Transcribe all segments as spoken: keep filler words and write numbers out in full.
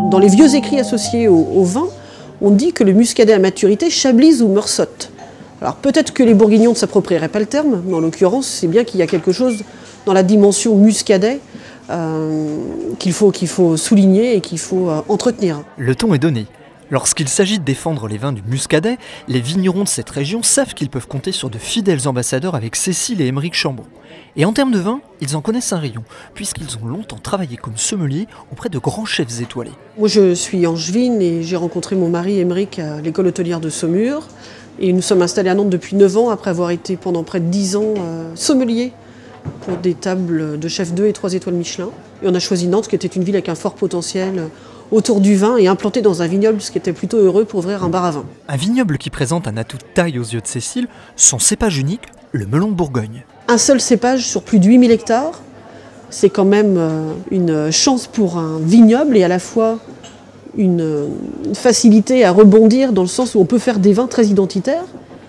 Dans les vieux écrits associés au, au vin, on dit que le muscadet à maturité chablise ou meursotte. Alors peut-être que les bourguignons ne s'approprieraient pas le terme, mais en l'occurrence, c'est bien qu'il y a quelque chose dans la dimension muscadet euh, qu'il faut, qu'il faut souligner et qu'il faut euh, entretenir. Le ton est donné. Lorsqu'il s'agit de défendre les vins du muscadet, les vignerons de cette région savent qu'ils peuvent compter sur de fidèles ambassadeurs avec Cécile et Émeric Chambon. Et en termes de vin, ils en connaissent un rayon, puisqu'ils ont longtemps travaillé comme sommeliers auprès de grands chefs étoilés. Moi je suis angevine et j'ai rencontré mon mari Émeric à l'école hôtelière de Saumur. Et nous sommes installés à Nantes depuis neuf ans, après avoir été pendant près de dix ans euh, sommelier pour des tables de chef deux et trois étoiles Michelin. Et on a choisi Nantes, qui était une ville avec un fort potentiel autour du vin et implanté dans un vignoble, ce qui était plutôt heureux pour ouvrir un bar à vin. Un vignoble qui présente un atout de taille aux yeux de Cécile, son cépage unique, le melon de Bourgogne. Un seul cépage sur plus de huit mille hectares, c'est quand même une chance pour un vignoble et à la fois une facilité à rebondir dans le sens où on peut faire des vins très identitaires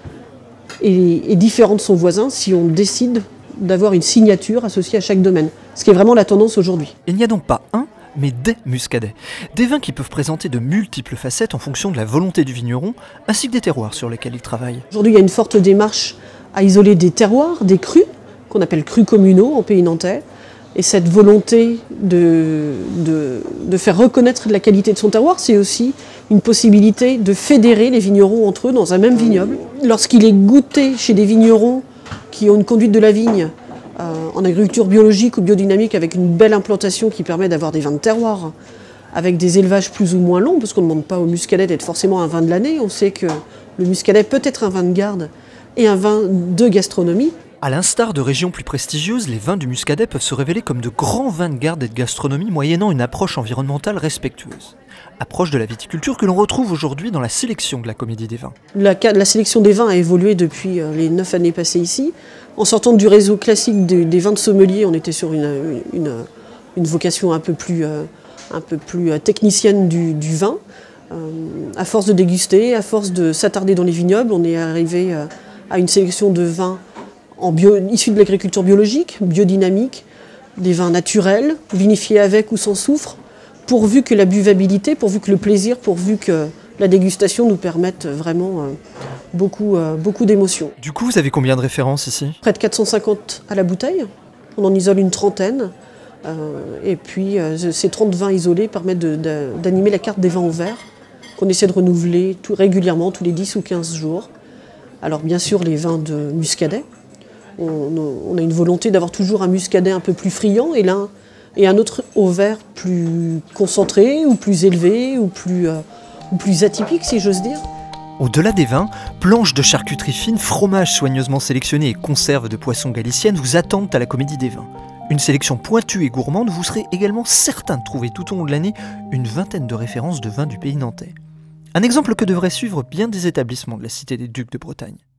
et, et différents de son voisin si on décide d'avoir une signature associée à chaque domaine, ce qui est vraiment la tendance aujourd'hui. Il n'y a donc pas un, mais des muscadets. Des vins qui peuvent présenter de multiples facettes en fonction de la volonté du vigneron, ainsi que des terroirs sur lesquels il travaille. Aujourd'hui, il y a une forte démarche à isoler des terroirs, des crus, qu'on appelle crus communaux en pays nantais. Et cette volonté de, de, de faire reconnaître la qualité de son terroir, c'est aussi une possibilité de fédérer les vignerons entre eux dans un même vignoble. Lorsqu'il est goûté chez des vignerons qui ont une conduite de la vigne euh, en agriculture biologique ou biodynamique avec une belle implantation qui permet d'avoir des vins de terroir, avec des élevages plus ou moins longs, parce qu'on ne demande pas au muscadet d'être forcément un vin de l'année. On sait que le muscadet peut être un vin de garde et un vin de gastronomie. À l'instar de régions plus prestigieuses, les vins du muscadet peuvent se révéler comme de grands vins de garde et de gastronomie moyennant une approche environnementale respectueuse. Approche de la viticulture que l'on retrouve aujourd'hui dans la sélection de la Comédie des vins. La, la sélection des vins a évolué depuis les neuf années passées ici. En sortant du réseau classique des, des vins de sommelier, on était sur une, une, une vocation un peu plus, un peu plus technicienne du, du vin. Euh, à force de déguster, à force de s'attarder dans les vignobles, on est arrivé à une sélection de vins en bio, issus de l'agriculture biologique, biodynamique, des vins naturels, vinifiés avec ou sans soufre, pourvu que la buvabilité, pourvu que le plaisir, pourvu que la dégustation nous permette vraiment euh, beaucoup, euh, beaucoup d'émotions. Du coup, vous avez combien de références ici? Près de quatre cent cinquante à la bouteille, on en isole une trentaine, euh, et puis euh, ces trente vins isolés permettent de, de, d'animer la carte des vins au verre, qu'on essaie de renouveler tout, régulièrement, tous les dix ou quinze jours. Alors bien sûr les vins de muscadet. On a une volonté d'avoir toujours un muscadet un peu plus friand et, l'un, et un autre au vert plus concentré ou plus élevé ou plus, euh, ou plus atypique si j'ose dire. Au-delà des vins, planches de charcuterie fine, fromages soigneusement sélectionnés et conserves de poissons galiciennes vous attendent à la Comédie des vins. Une sélection pointue et gourmande, vous serez également certain de trouver tout au long de l'année une vingtaine de références de vins du pays nantais. Un exemple que devraient suivre bien des établissements de la Cité des Ducs de Bretagne.